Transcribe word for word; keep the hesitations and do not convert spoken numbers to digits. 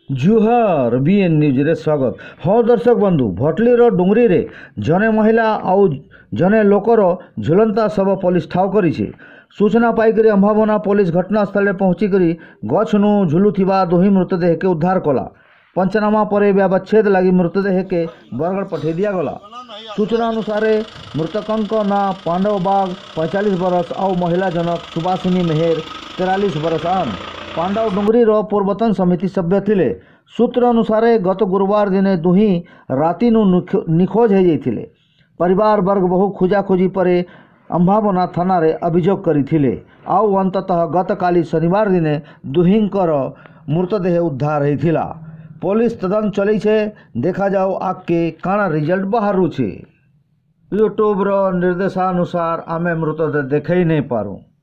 जुहर BN news रे स्वागत। हाँ दर्शक बंधु, भटलीर डुंगरी रे जने महिला आउ जने लोकर झुलंता शव पुलिस ठाव करिछे। सूचना पाइकरी अंबाबना पुलिस घटनास्थल पहुंची करी गछ नु झुलुथिबा दुही मृतदेह के उद्धार कला। पंचनामा पर व्यवच्छेद लगी मृतदेह के बरगढ़ पठे दिया गला। सूचना अनुसार मृतकंक ना पांडव बाग पैंतालीस बरस आउ महिला जनक सुभाषिनी मेहर तेरालीस बरस आन पांडव डुंगरी रो पूर्वतन समिति सभ्य थिले। सूत्र अनुसार गत गुरुवार दिने दुही राति नु निखोज हो जाइथिले। परिवार वर्ग बहु खोजाखोजी पर अंबाबना थाना रे अभियोग करिथिले। आउ अंततः गत काली शनिवार दिने दुहींकर मृतदेह उद्धार होइथिला। पुलिस तदन चली छे, देखा जाओ आगे काना रिजल्ट बाहर छे। यूट्यूब रो निर्देशानुसार आमे मृतदेह देखई नहीं पारू।